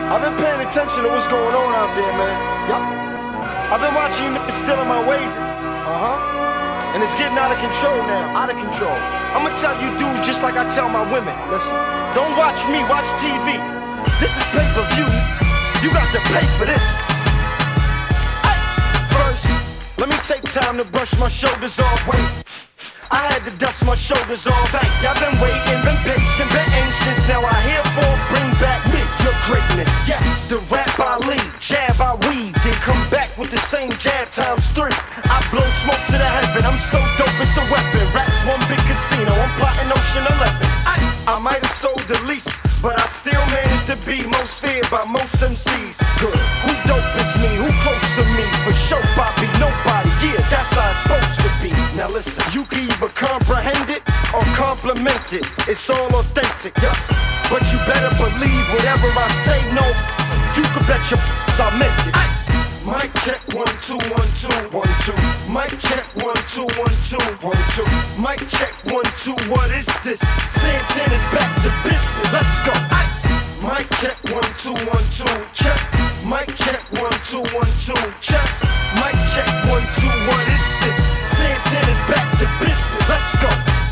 I've been paying attention to what's going on out there, man. Yup. I've been watching you niggas still in my ways. And it's getting out of control now. Out of control. I'ma tell you dudes just like I tell my women. Listen, don't watch me, watch TV. This is pay-per-view. You got to pay for this. First, let me take time to brush my shoulders off. Wait, I had to dust my shoulders off. Y'all been waiting, been patient, been anxious. Now I herefore bring back me, your greatness. Yes, the rap I lead, jab I weave, then come back with the same jab times 3. I blow smoke to the heaven, I'm so dope it's a weapon. Rap's one big casino, I'm plotting Ocean 11. I might have sold the least, but I still managed to be most feared by most MCs. Good, who dope is me, who close to me? For sure, Bobby, nobody, yeah, that's how it's supposed to be. Now listen, you can either comprehend it or compliment it. It's all authentic, yeah. But you better believe whatever I say, no, you can bet your I meant it. Mic check 1 2 1 2 1 2. Mic check 1 2 1 2 1 2. Mic check 1 2. What is this? Santana's back to business. Let's go. Mic check 1 2 1 2. Check. Mic check 1 2 1 2. Check. Mic check 1 2. What is this? Santana's back to business. Let's go.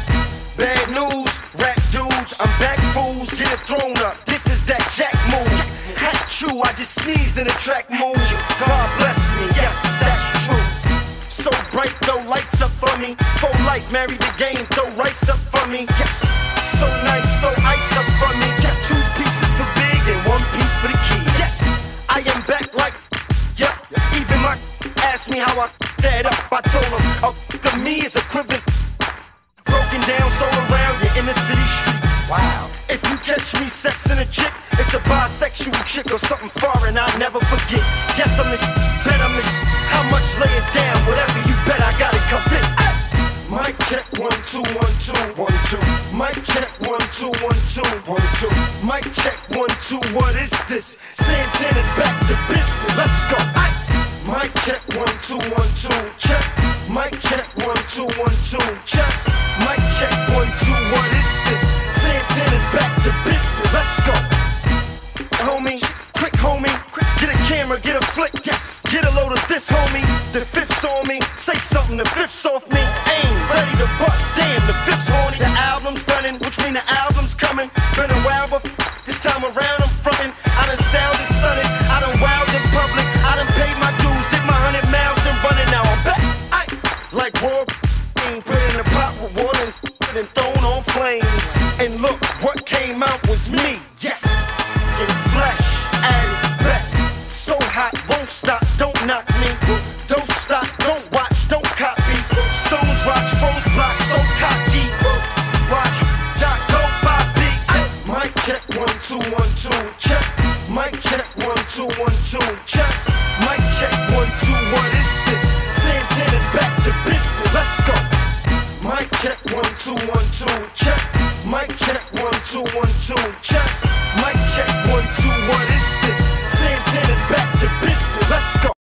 Bad news, rap dudes. I'm back, fools. Get it thrown up. This is that Jack move. True, I just sneezed in a track move. God bless me, yes, that's true. So bright, throw lights up for me. For life, marry the game, throw rice up for me. Yes, so nice, throw ice up for me. Yes, 2 pieces for big and 1 piece for the key. Yes, I am back like, yeah. Even my asked me how I that up. I told him, to me is equivalent. Broken down, so around you in the city streets. Wow. If you catch me sexing a chick, it's a bisexual chick or something foreign I'll never forget. Yes, I'm the bet I'm the how much lay it down, whatever you bet I got it covered. Mic check 1 2 1 2 1 2. Mic check 1 2 1 2 1 2. Mic check 1 2. What is this? Santana's back to business. Let's go. Mic check 1 2 1 2. Check. Mic check 1 2 1 2. Check. Mic check 1 2. What is this? Santana's back to business. Let's go. Homie, quick homie, get a camera, get a flick, yes. Get a load of this homie, the 5th's on me. Say something, the 5th's off me. Aim, ready to bust, damn, the 5th's horny. The album's done, which mean the album's coming. It's been a while, but this time around I'm frontin'. I done styled and stunning, I done wowed in public. I done paid my dues, did my 100 miles and running. Now I'm back, like raw, put in a pot with water and thrown on flames. And look, what came out was me, yes. In flesh at its best. So hot, won't stop, don't knock me. Don't stop, don't watch, don't copy. Stones, rocks, froze blocks, so cocky. Watch, Jack, go Bobby. Mic check 1 2 1 2. Check. Mic check 1 2 1 2. Check. Mic check 1 2. What is this? Santana's back to business. Let's go. Mic check 1 2 1 2. Check. Mic check 1 2 1 2. Check. Mic check 1 2. What is this? Santana's back to business. Let's go.